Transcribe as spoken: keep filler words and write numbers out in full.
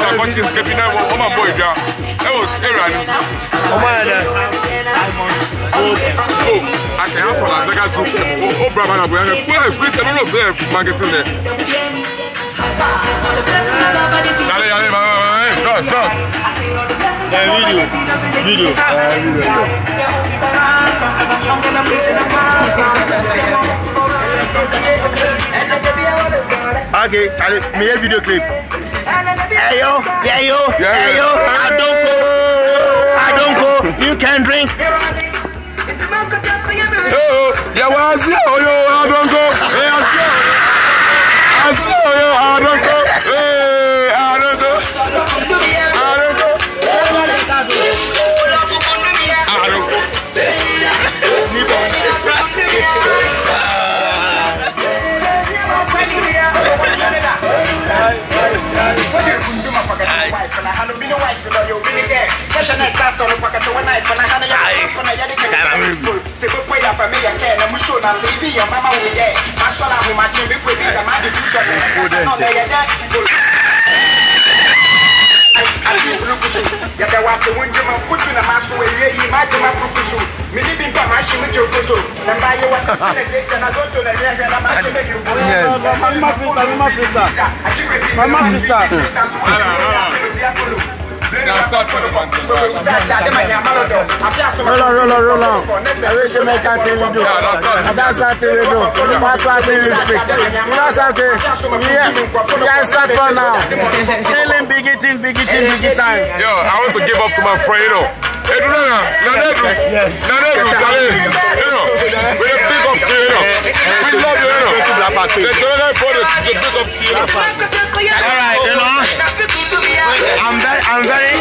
I got this Kepina, one boy, that was Aaron. Oh, man. Oh, I can have one as I got group. Oh, Brahman, I'm going to put a free seven of them magazine there. Dale, dale, dale, stop, stop. The video, video, uh, video. Okay, Charlie, me a video clip. Hey yo, yeah yo, yeah, hey yo, I don't go, I don't go. You can drink. Oh, yeah, well, I see you, I don't go. Hey, I see you. I see you, I don't go. Hey, I don't go. I don't go. I don't go. Now start for the content. Roll on, roll on, roll on. I will Jamaica thing we do. That's how we do. What what thing we speak. That's how we. Yeah, yeah, start for now. Chilling, big eating, big eating, big time. Yo, I want to give up to my friend, you know. Hey, do that now. Yes. Now that you Charlie, you know, we're a big up to you, you know. We love you, you know. The Jonathan brought the big up to you, you know. All right, you know. I'm very, I'm very